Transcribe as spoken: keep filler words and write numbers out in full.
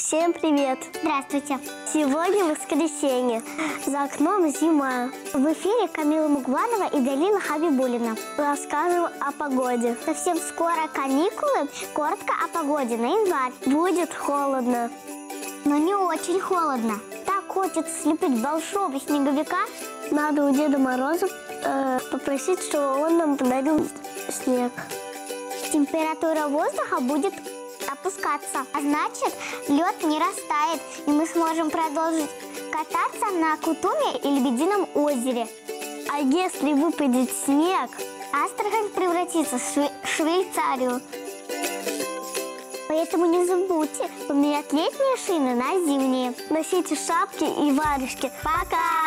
Всем привет! Здравствуйте! Сегодня воскресенье. За окном зима. В эфире Камила Мугванова и Далила Хабибулина. Рассказываем о погоде. Совсем скоро каникулы. Коротко о погоде на январь. Будет холодно. Но не очень холодно. Так хочется слепить большого снеговика. Надо у Деда Мороза э, попросить, чтобы он нам подарил снег. Температура воздуха будет опускаться, а значит, лед не растает, и мы сможем продолжить кататься на Кутуме и Лебедином озере. А если выпадет снег, Астрахань превратится в Шве- Швейцарию. Поэтому не забудьте поменять летние шины на зимние. носите шапки и варежки. Пока!